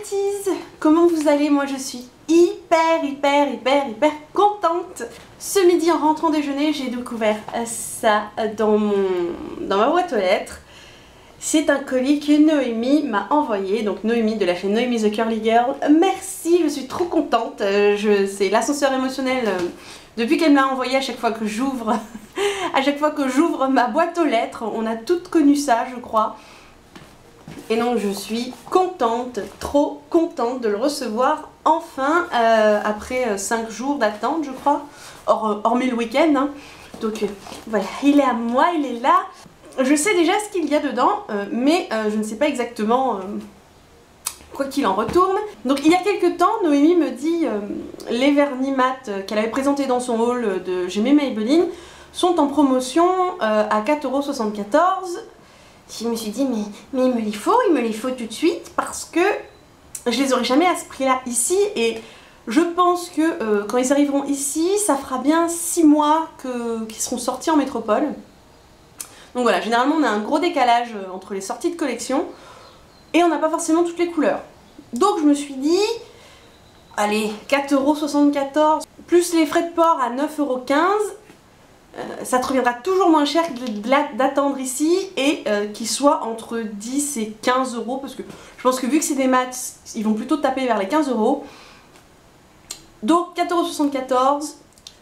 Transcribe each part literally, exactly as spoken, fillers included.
Beauties, comment vous allez? Moi je suis hyper hyper hyper hyper contente. Ce midi en rentrant déjeuner, j'ai découvert ça dans, mon, dans ma boîte aux lettres. C'est un colis que Noémie m'a envoyé, donc Noémie de la chaîne Noémie the Curly Girl. Merci, je suis trop contente. Je, c'est l'ascenseur émotionnel euh, depuis qu'elle me l'a envoyé. À chaque fois que j'ouvre, à chaque fois que j'ouvre ma boîte aux lettres, on a toutes connu ça, je crois. Et donc je suis contente, trop contente de le recevoir enfin euh, après cinq jours d'attente, je crois, hors, hormis le week-end. Hein. Donc euh, voilà, il est à moi, il est là. Je sais déjà ce qu'il y a dedans, euh, mais euh, je ne sais pas exactement euh, quoi qu'il en retourne. Donc il y a quelques temps, Noémie me dit euh, les vernis mat euh, qu'elle avait présentés dans son haul de J'aimais Maybelline sont en promotion euh, à quatre euros soixante-quatorze. Je me suis dit mais, mais il me les faut, il me les faut tout de suite parce que je les aurai jamais à ce prix là ici, et je pense que euh, quand ils arriveront ici ça fera bien six mois que, qu'ils seront sortis en métropole. Donc voilà, généralement on a un gros décalage entre les sorties de collection et on n'a pas forcément toutes les couleurs. Donc je me suis dit, allez, quatre euros soixante-quatorze plus les frais de port à neuf euros quinze. Euh, ça te reviendra toujours moins cher d'attendre ici et euh, qu'il soit entre dix et quinze euros, parce que je pense que vu que c'est des maths, ils vont plutôt taper vers les quinze euros. Donc quatre euros soixante-quatorze,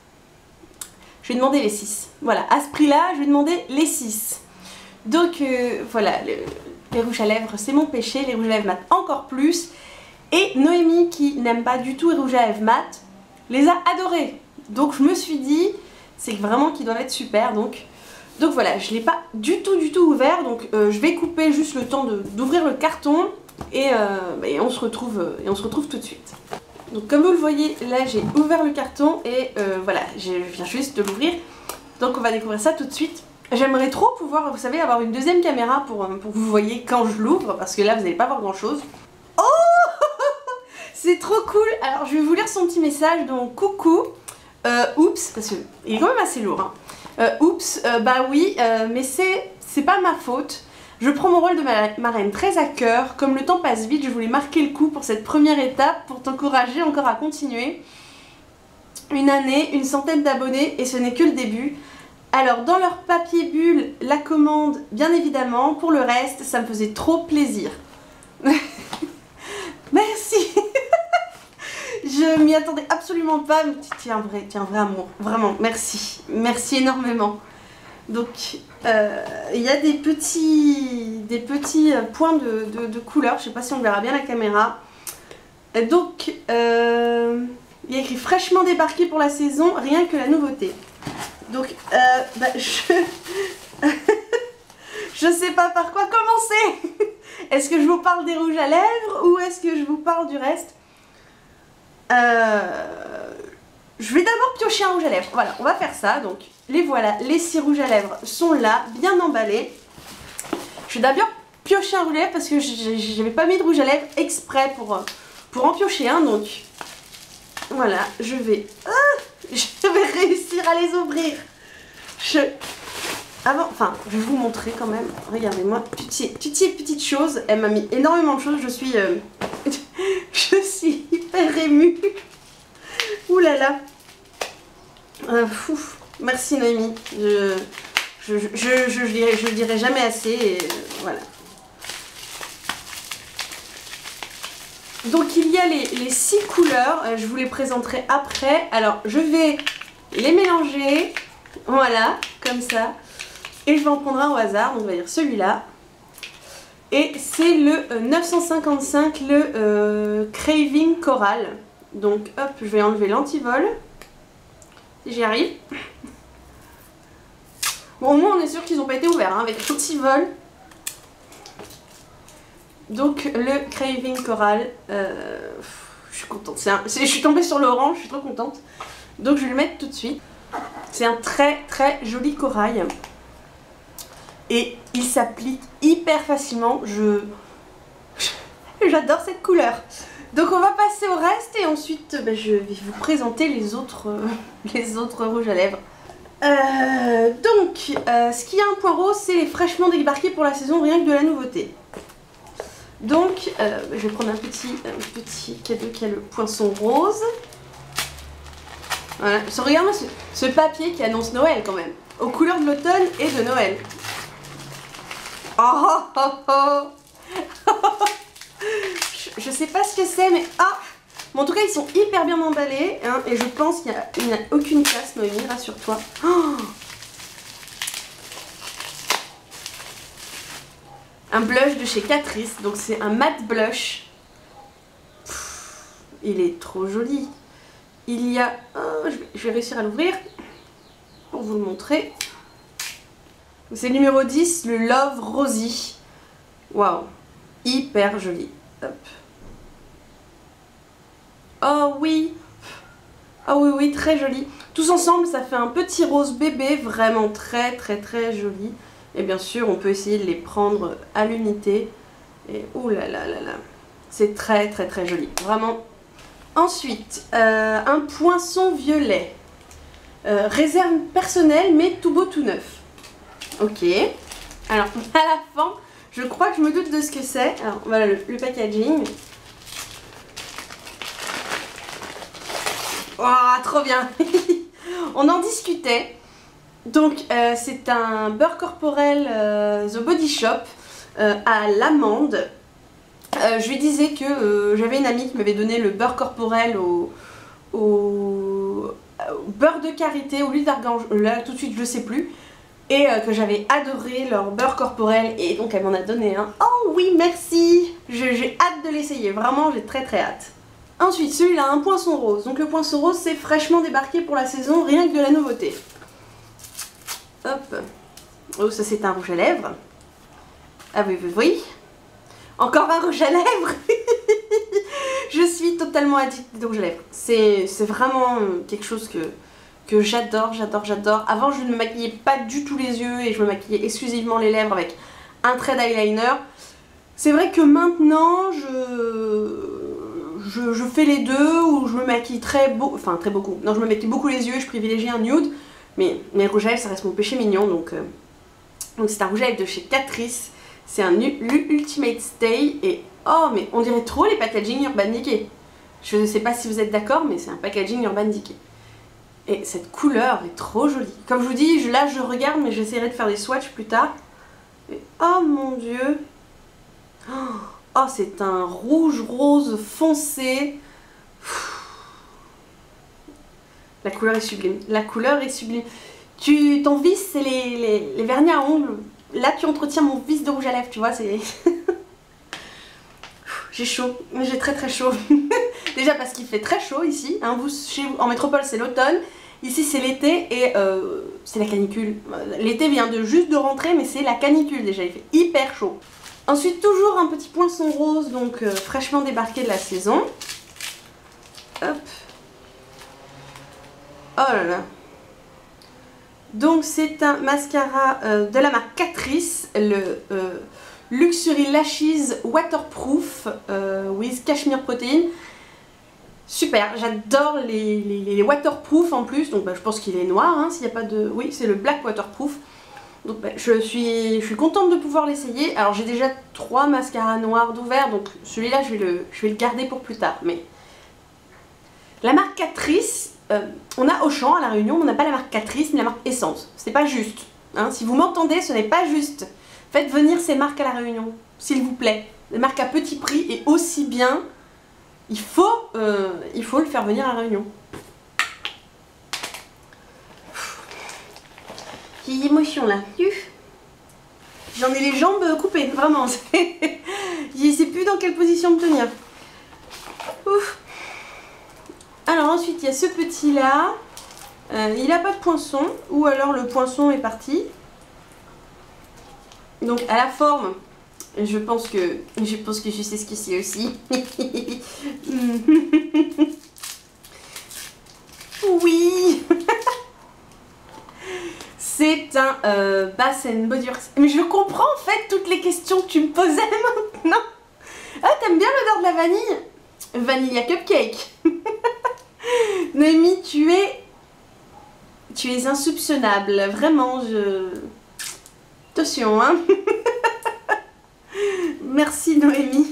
je vais demander les six. Voilà, à ce prix là, je vais demander les six. Donc euh, voilà, le, les rouges à lèvres c'est mon péché, les rouges à lèvres mat encore plus. Et Noémie, qui n'aime pas du tout les rouges à lèvres mat, les a adorés. Donc je me suis dit, c'est vraiment qu'ils doivent être super, donc, donc voilà, je ne l'ai pas du tout du tout ouvert, donc euh, je vais couper juste le temps d'ouvrir le carton et, euh, et, on se retrouve, et on se retrouve tout de suite. Donc comme vous le voyez, là j'ai ouvert le carton et euh, voilà, je viens juste de l'ouvrir, donc on va découvrir ça tout de suite. J'aimerais trop pouvoir, vous savez, avoir une deuxième caméra pour, pour que vous voyez quand je l'ouvre, parce que là vous n'allez pas voir grand chose. Oh c'est trop cool. Alors je vais vous lire son petit message, donc coucou. Euh, oups, parce qu'il est quand même assez lourd. Hein. Euh, oups, euh, bah oui, euh, mais c'est c'est pas ma faute. Je prends mon rôle de ma marraine très à cœur. Comme le temps passe vite, je voulais marquer le coup pour cette première étape, pour t'encourager encore à continuer. Une année, une centaine d'abonnés, et ce n'est que le début. Alors, dans leur papier bulle, la commande, bien évidemment. Pour le reste, ça me faisait trop plaisir. Merci. Je m'y attendais absolument pas, mais tu es un vrai, tu es un vrai amour, vraiment, merci, merci énormément. Donc, euh, il y a des petits, des petits points de, de, de couleur, je sais pas si on verra bien la caméra. Donc, euh, il y a écrit fraîchement débarqué pour la saison, rien que la nouveauté. Donc, euh, bah, je... je sais pas par quoi commencer. Est-ce que je vous parle des rouges à lèvres ou est-ce que je vous parle du reste? Euh, je vais d'abord piocher un rouge à lèvres. Voilà, on va faire ça. Donc, les voilà, les six rouges à lèvres sont là, bien emballés. Je vais d'abord piocher un rouge à lèvres parce que j'avais pas mis de rouge à lèvres exprès pour, pour en piocher un. Donc, voilà, je vais, ah, je vais réussir à les ouvrir. Je, avant, enfin, je vais vous montrer quand même. Regardez-moi, petite, petite, petite chose. Elle m'a mis énormément de choses. Je suis, euh, je suis hyper émue. Ouh là là. Euh, Merci Noémie. Je, je, je, je, je, dirai, je le dirai jamais assez. Et voilà. Donc il y a les, les six couleurs. Je vous les présenterai après. Alors je vais les mélanger. Voilà, comme ça. Et je vais en prendre un au hasard. Donc on va dire celui-là. Et c'est le neuf cent cinquante-cinq, le euh, Craving Coral. Donc hop, je vais enlever l'antivol. Si j'y arrive. Bon, au moins on est sûr qu'ils n'ont pas été ouverts hein, avec l'antivol. Donc le Craving Coral. Euh, je suis contente. Un, je suis tombée sur l'orange, je suis trop contente. Donc je vais le mettre tout de suite. C'est un très très joli corail. Et il s'applique hyper facilement. Je j'adore cette couleur. Donc on va passer au reste et ensuite bah, je vais vous présenter les autres, euh, les autres rouges à lèvres. Euh, donc, euh, ce qui a un point rose, c'est les fraîchement débarqués pour la saison, rien que de la nouveauté. Donc, euh, je vais prendre un petit, un petit cadeau qui a le poinçon rose. Voilà, regarde ce, ce papier qui annonce Noël quand même, aux couleurs de l'automne et de Noël. Oh, oh, oh, oh. je, je sais pas ce que c'est, mais ah, bon, en tout cas ils sont hyper bien emballés, hein, et je pense qu'il n'y a, a aucune casse, Noémie, rassure-toi. Oh, un blush de chez Catrice, donc c'est un matte blush. Pff, il est trop joli. Il y a, oh, je, vais, je vais réussir à l'ouvrir pour vous le montrer. C'est le numéro dix, le Love Rosy. Waouh, hyper joli. Hop. Oh oui, oh oui, oui, très joli. Tous ensemble, ça fait un petit rose bébé, vraiment très, très, très joli. Et bien sûr, on peut essayer de les prendre à l'unité. Et oh là là là là, c'est très, très, très joli. Vraiment. Ensuite, euh, un poinçon violet. Euh, réserve personnelle, mais tout beau, tout neuf. Ok. Alors, à la fin, je crois que je me doute de ce que c'est. Alors, voilà le, le packaging. Oh, trop bien. On en discutait. Donc, euh, c'est un beurre corporel euh, The Body Shop euh, à l'amande. Euh, je lui disais que euh, j'avais une amie qui m'avait donné le beurre corporel au, au, au beurre de karité, au l'huile d'argan, là tout de suite je sais plus, et euh, que j'avais adoré leur beurre corporel, et donc elle m'en a donné un. Oh oui, merci, j'ai hâte de l'essayer, vraiment j'ai très très hâte. Ensuite, celui-là, un poinçon rose. Donc le poinçon rose, c'est fraîchement débarqué pour la saison, rien que de la nouveauté. Hop. Oh, ça c'est un rouge à lèvres. Ah oui, oui, oui. Encore un rouge à lèvres. Je suis totalement addicte des rouges à lèvres. C'est vraiment quelque chose que, que j'adore, j'adore, j'adore. Avant, je ne me maquillais pas du tout les yeux et je me maquillais exclusivement les lèvres avec un trait d'eyeliner. C'est vrai que maintenant, je, je, je fais les deux, ou je me maquille très beau, enfin très beaucoup. Non, je me maquille beaucoup les yeux et je privilégie un nude. Mais mes rouges à lèvres, ça reste mon péché mignon. Donc euh, donc c'est un rouge à lèvres de chez Catrice. C'est un Ultimate Stay et oh, mais on dirait trop les packaging Urban Decay. Je ne sais pas si vous êtes d'accord, mais c'est un packaging Urban Decay. Et cette couleur est trop jolie. Comme je vous dis, là je regarde, mais j'essaierai de faire des swatchs plus tard. Et, oh mon dieu. Oh, c'est un rouge rose foncé. La couleur est sublime. La couleur est sublime. Tu, ton vice, c'est les, les, les vernis à ongles. Là, tu entretiens mon vice de rouge à lèvres, tu vois, c'est... J'ai chaud, j'ai très très chaud. Déjà parce qu'il fait très chaud ici, hein, vous, chez vous, en métropole c'est l'automne, ici c'est l'été et euh, c'est la canicule. L'été vient de juste de rentrer, mais c'est la canicule déjà, il fait hyper chaud. Ensuite, toujours un petit poinçon rose, donc euh, fraîchement débarqué de la saison. Hop. Oh là là. Donc c'est un mascara euh, de la marque Catrice, le euh, Luxury Lashes Waterproof euh, with Cashmere Protein. Super, j'adore les, les, les waterproof en plus, donc bah, je pense qu'il est noir, hein, s'il n'y a pas de... Oui, c'est le Black Waterproof. Donc bah, je, suis, je suis contente de pouvoir l'essayer. Alors j'ai déjà trois mascaras noirs d'ouvert, donc celui-là je, vais le, je vais le garder pour plus tard. Mais la marque Catrice... Euh, on a Auchan à La Réunion, on n'a pas la marque Catrice ni la marque Essence. C'est pas juste. Hein. Si vous m'entendez, ce n'est pas juste. Faites venir ces marques à La Réunion, s'il vous plaît. Des marques à petit prix et aussi bien. Il faut, euh, il faut le faire venir à La Réunion. Quelle émotion là. J'en ai les jambes coupées, vraiment. Je sais plus dans quelle position me tenir. Ouf. Alors ensuite il y a ce petit là, euh, il n'a pas de poinçon, ou alors le poinçon est parti. Donc à la forme, je pense que je pense que je sais ce que c'est aussi. Oui. C'est un euh, Bath and Body Works. Mais je comprends en fait toutes les questions que tu me posais maintenant. Ah, t'aimes bien l'odeur de la vanille? Vanilla Cupcake. Noémie, tu es... Tu es insoupçonnable. Vraiment, je... Attention, hein. Merci Noémie.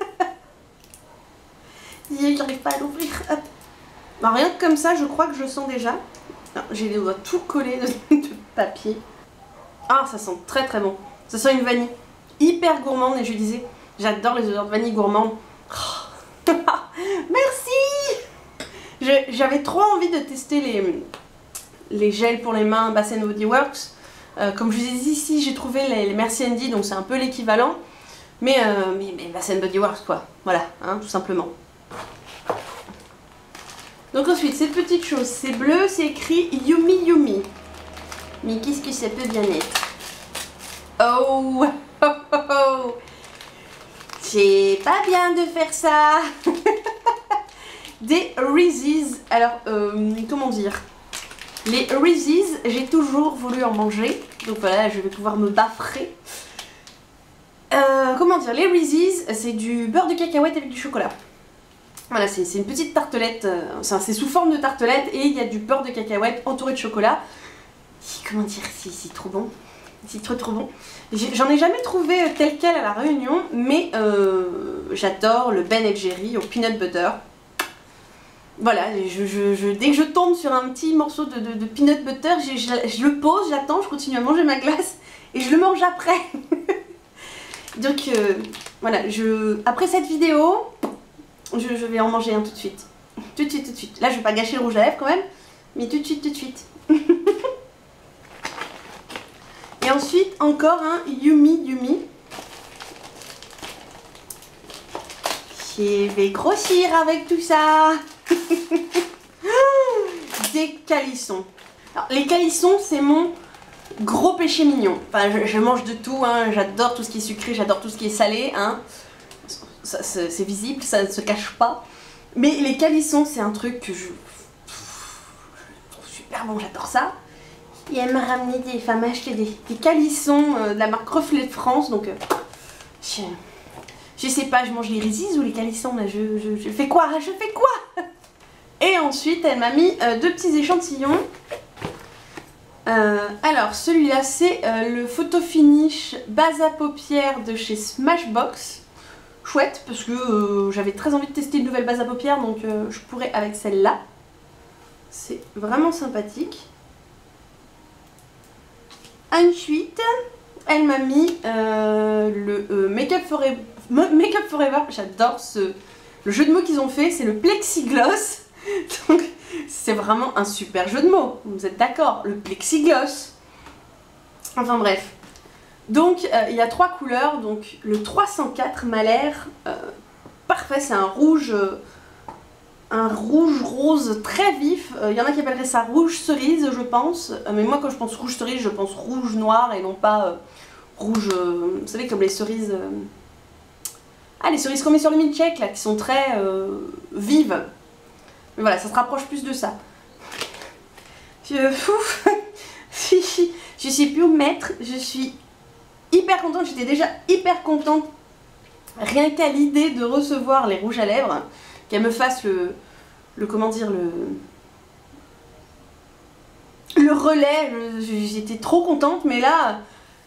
J'arrive pas à l'ouvrir. Bah, rien que comme ça, je crois que je sens déjà. J'ai les doigts tout collés de, de papier. Ah, ça sent très très bon. Ça sent une vanille hyper gourmande et je disais, j'adore les odeurs de vanille gourmande. Oh. Merci. J'avais trop envie de tester les, les gels pour les mains Bath and Body Works. Euh, comme je vous ai dit ici, j'ai trouvé les, les Merci Andy, donc c'est un peu l'équivalent. Mais, euh, mais, mais Bath and Body Works quoi. Voilà, hein, tout simplement. Donc ensuite, cette petite chose, c'est bleu, c'est écrit Yumi Yumi. Mais qu'est-ce que ça peut bien être? Oh, oh, oh, oh. C'est pas bien de faire ça. Des Reese's. Alors, euh, comment dire? Les Reese's, j'ai toujours voulu en manger. Donc voilà, je vais pouvoir me baffrer. Euh, comment dire? Les Reese's, c'est du beurre de cacahuète avec du chocolat. Voilà, c'est une petite tartelette, euh, c'est sous forme de tartelette et il y a du beurre de cacahuète entouré de chocolat. Comment dire, c'est trop bon, c'est trop trop bon. J'en ai jamais trouvé tel quel à la Réunion, mais euh, j'adore le Ben and Jerry au peanut butter. Voilà, je, je, je, dès que je tombe sur un petit morceau de, de, de peanut butter, je, je, je le pose, j'attends, je continue à manger ma glace et je le mange après. Donc euh, voilà, je, après cette vidéo... Je, je vais en manger un tout de suite. Tout de suite, tout de suite. Là, je vais pas gâcher le rouge à lèvres quand même. Mais tout de suite, tout de suite. Et ensuite, encore un Yumi Yumi. Je vais grossir avec tout ça. Des calissons. Alors, les calissons, c'est mon gros péché mignon. Enfin, je, je mange de tout. Hein. J'adore tout ce qui est sucré, j'adore tout ce qui est salé. Hein. C'est visible, ça ne se cache pas. Mais les calissons, c'est un truc que je, je trouve super bon, j'adore ça. Et elle m'a ramené des, enfin, m'a acheté des, des calissons euh, de la marque Reflet de France. Donc, euh, je, je sais pas, je mange les Reese's ou les calissons là. Je, je, je fais quoi? Je fais quoi? Et ensuite, elle m'a mis euh, deux petits échantillons. Euh, alors, celui-là, c'est euh, le Photo Finish base à paupières de chez Smashbox. Chouette parce que euh, j'avais très envie de tester une nouvelle base à paupières, donc euh, je pourrais avec celle-là. C'est vraiment sympathique. Ensuite, elle m'a mis euh, le euh, Make Up Forever. Make Up Forever, j'adore ce le jeu de mots qu'ils ont fait, c'est le plexigloss. Donc c'est vraiment un super jeu de mots. Vous êtes d'accord? Le plexigloss. Enfin bref. Donc euh, il y a trois couleurs, donc le trois cent quatre m'a l'air euh, parfait, c'est un rouge, euh, un rouge rose très vif, il euh, y en a qui appelleraient ça rouge cerise je pense, euh, mais moi quand je pense rouge cerise je pense rouge noir et non pas euh, rouge, euh, vous savez comme les cerises, euh... ah les cerises qu'on met sur le milkshake là, qui sont très euh, vives, mais voilà ça se rapproche plus de ça. Je, je sais plus où mettre, je suis hyper contente, j'étais déjà hyper contente rien qu'à l'idée de recevoir les rouges à lèvres, qu'elle me fasse le, le comment dire, le, le relais, j'étais trop contente, mais là,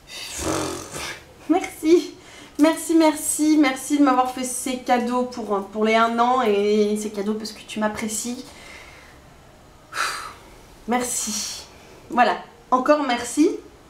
merci, merci, merci, merci de m'avoir fait ces cadeaux pour, pour les un an et ces cadeaux parce que tu m'apprécies, merci, voilà, encore merci.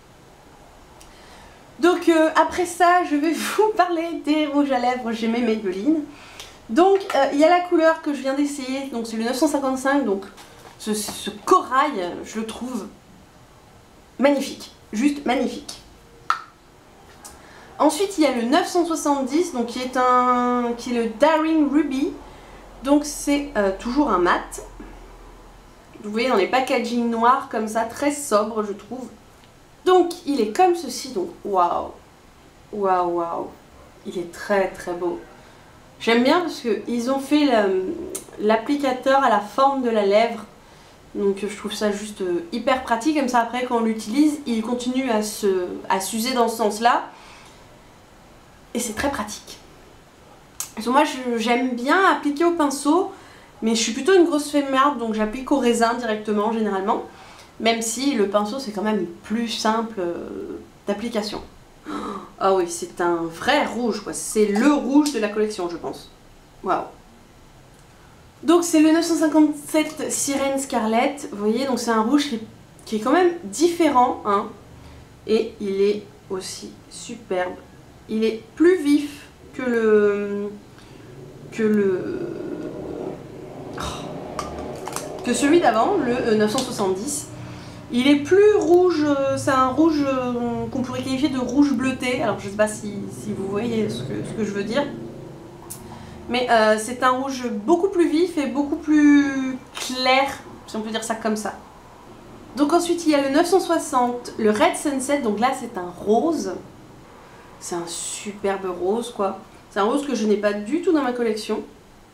Donc euh, après ça, je vais vous parler des rouges à lèvres J'ai mes Maybelline. Donc euh, il y a la couleur que je viens d'essayer, donc c'est le neuf cent cinquante-cinq, donc ce, ce corail, je le trouve magnifique, juste magnifique. Ensuite il y a le neuf cent soixante-dix, donc qui est, un, qui est le Daring Ruby, donc c'est euh, toujours un mat. Vous voyez dans les packaging noirs comme ça, très sobre je trouve. Donc il est comme ceci, donc waouh, waouh, waouh, il est très très beau. J'aime bien parce qu'ils ont fait l'applicateur à la forme de la lèvre, donc je trouve ça juste hyper pratique, comme ça après quand on l'utilise, il continue à se, à s'user dans ce sens-là, et c'est très pratique. Parce que moi j'aime bien appliquer au pinceau, mais je suis plutôt une grosse flemmarde, donc j'applique au raisin directement généralement. Même si le pinceau c'est quand même plus simple euh, d'application. Ah oui, c'est un vrai rouge, quoi. C'est le rouge de la collection, je pense. Waouh. Donc c'est le neuf cent cinquante-sept Sirène Scarlett. Vous voyez, donc c'est un rouge qui est, qui est quand même différent, hein. Et il est aussi superbe. Il est plus vif que le... que le... que celui d'avant, le neuf cent soixante-dix. Il est plus rouge, c'est un rouge qu'on pourrait qualifier de rouge bleuté. Alors je sais pas si, si vous voyez ce que, ce que je veux dire. Mais euh, c'est un rouge beaucoup plus vif et beaucoup plus clair, si on peut dire ça comme ça. Donc ensuite il y a le neuf cent soixante, le Red Sunset. Donc là c'est un rose. C'est un superbe rose quoi. C'est un rose que je n'ai pas du tout dans ma collection.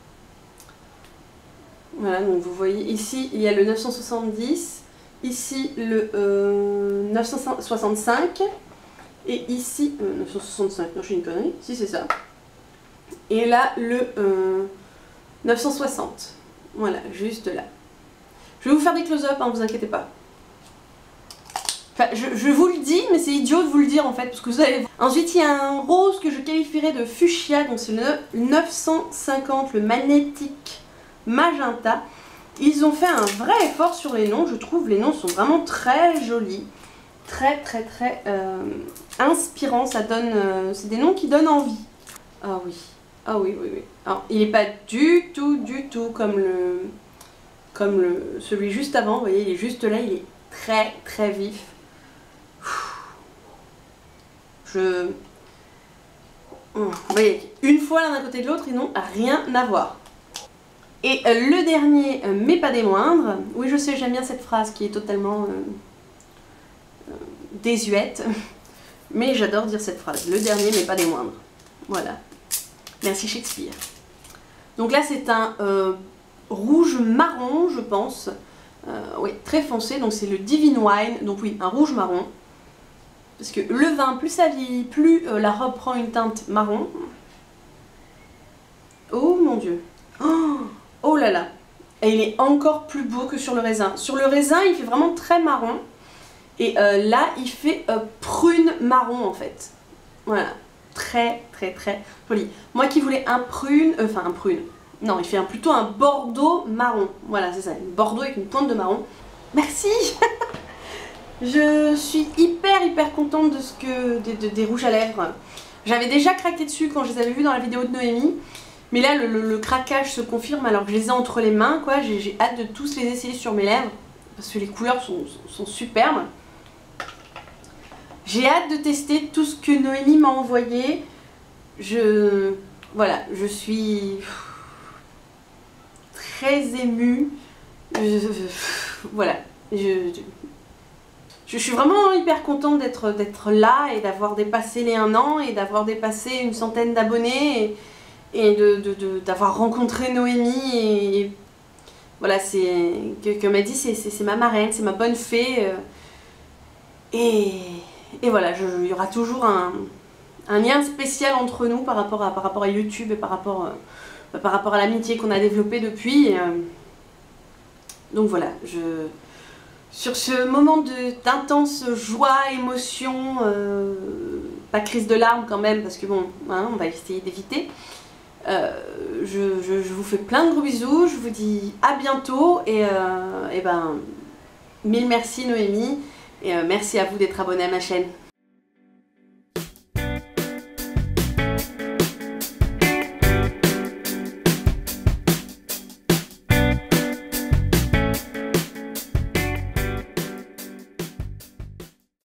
Voilà, donc vous voyez ici il y a le neuf cent soixante-dix. Ici le euh, neuf cent soixante-cinq et ici euh, neuf cent soixante-cinq, non je suis une connerie, si c'est ça. Et là le euh, neuf cent soixante, voilà, juste là. Je vais vous faire des close-up, hein, vous inquiétez pas. Enfin, je, je vous le dis, mais c'est idiot de vous le dire en fait, parce que vous allez voir. Ensuite il y a un rose que je qualifierais de fuchsia, donc c'est le neuf cent cinquante, le magnétique magenta. Ils ont fait un vrai effort sur les noms, je trouve les noms sont vraiment très jolis, très très très euh, inspirants, ça donne, euh, c'est des noms qui donnent envie. Ah oui, ah oui, oui, oui. Alors, il n'est pas du tout, du tout comme le, comme le, celui juste avant, vous voyez, il est juste là, il est très très vif. Je... Vous voyez, une fois l'un à côté de l'autre, ils n'ont rien à voir. Et euh, le dernier, euh, mais pas des moindres, oui je sais j'aime bien cette phrase qui est totalement euh, euh, désuète, mais j'adore dire cette phrase, le dernier mais pas des moindres, voilà, merci Shakespeare. Donc là c'est un euh, rouge marron je pense, euh, oui très foncé, donc c'est le Divine Wine, donc oui un rouge marron, parce que le vin plus ça vieillit, plus euh, la robe prend une teinte marron. Oh mon dieu, oh Oh là là, et il est encore plus beau que sur le raisin. Sur le raisin, il fait vraiment très marron. Et euh, là, il fait euh, prune marron en fait. Voilà, très très très joli. Moi qui voulais un prune, euh, enfin un prune. Non, il fait un, plutôt un bordeaux marron. Voilà, c'est ça, un bordeaux avec une pointe de marron. Merci. Je suis hyper hyper contente de ce que de, de, des rouges à lèvres. J'avais déjà craqué dessus quand je les avais vus dans la vidéo de Noémie. Mais là, le, le, le craquage se confirme alors que je les ai entre les mains, quoi. J'ai hâte de tous les essayer sur mes lèvres, parce que les couleurs sont, sont superbes. J'ai hâte de tester tout ce que Noémie m'a envoyé. Je... Voilà, je suis très émue. Je, voilà, je, je, je suis vraiment hyper contente d'être d'être là et d'avoir dépassé les un an et d'avoir dépassé une centaine d'abonnés. Et, et de, de, de, d'avoir rencontré Noémie et, et voilà, c'est que, que m'a dit c'est ma marraine, c'est ma bonne fée euh, et, et voilà, je, il y aura toujours un, un lien spécial entre nous par rapport à, par rapport à YouTube et par rapport, euh, par rapport à l'amitié qu'on a développée depuis et, euh, donc voilà, je, sur ce moment d'intense joie, émotion, euh, pas crise de larmes quand même parce que bon, hein, on va essayer d'éviter. Euh, je, je, je vous fais plein de gros bisous, je vous dis à bientôt et, euh, et ben mille merci Noémie et euh, merci à vous d'être abonné à ma chaîne.